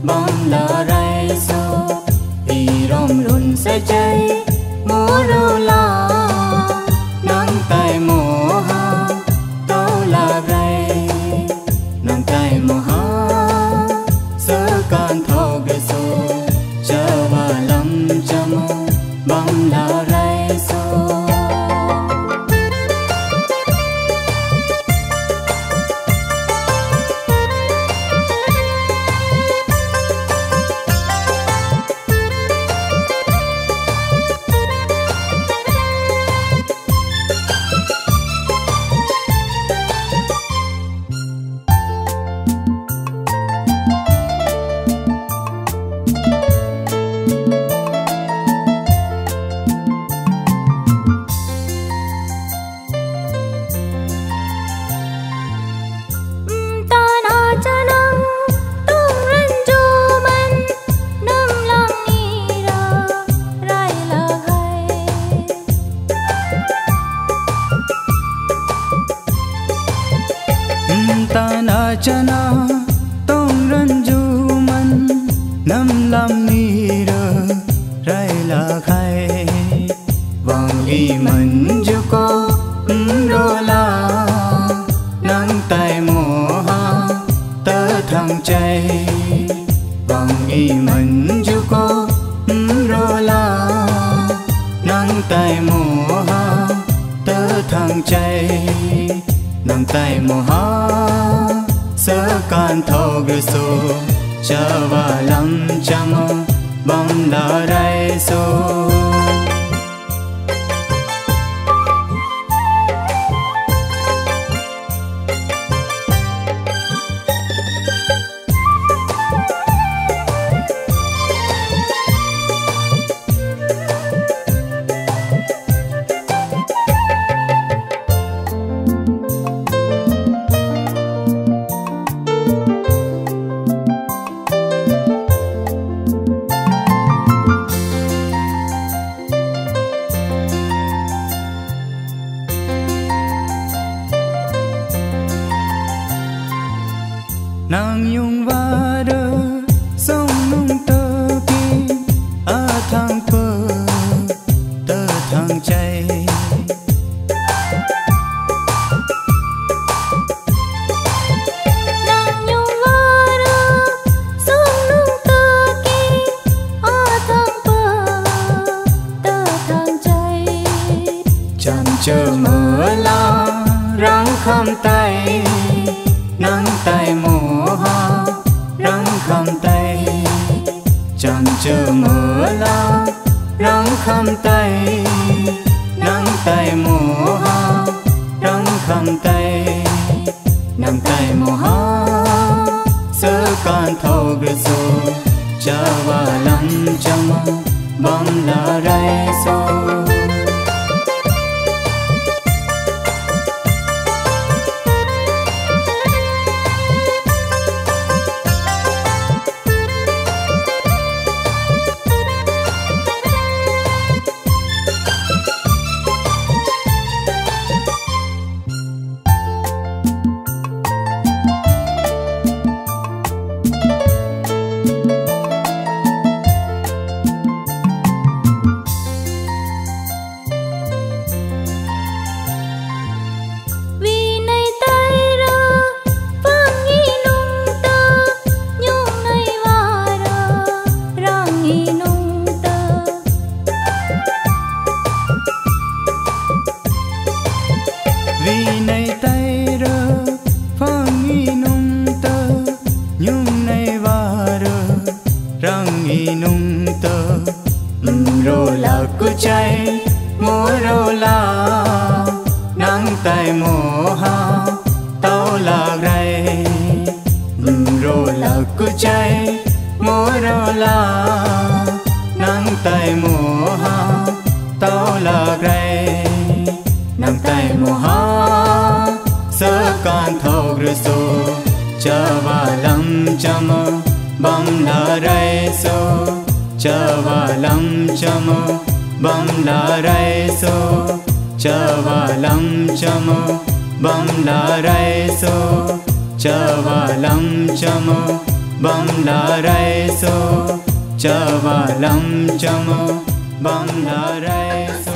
bom la rai so y rom run sa chay mô rô la nang tay mô ha tao la rai nang tay mô ha sơ can thâu ghê so cha va lam cha mô bom la rai so chana tông rân du man năm lam ni rơ rai la khai vòng ghi mình ju có đô la nắng tay mùa ha tơ thăng chay vòng ghi mình ju có đô la nắng tay mùa ha tơ thăng chay nắng tay mùa ha sơ can thâu ghê so cha va lam cha mô bom la rai so nàng nhung va đơ sông nung tơ ki a thang thơ tơ thang chay nàng nhung va đơ sông nung tơ ki a thang thơ tơ thang chay chăm chờ mưa la răng khăm tay nắng tay mùa ha răng khăm tay chăm chờ mưa la răng khăm tay nắng tay mùa ha răng khăm tay nắng tay mùa ha sơ can thâu ghê so cha va lam cha mô bom la rai so vì này tay rơ phong nghi nung tơ nhung này va rơ răng nghi nung tơ rô là cứ chay mô rô la nắng tay mô ha tao là rai rô là cứ chay mô rô la nắng tay mô ha tao là rai nắng tay mô ha sơ can thâu ghê so cha va lam cha mô bom la rai so cha va lam cha mô bom la rai so cha va lam cha mô bom la rai so cha va lam cha mô bamlarai so chawalam chamo bamlarai so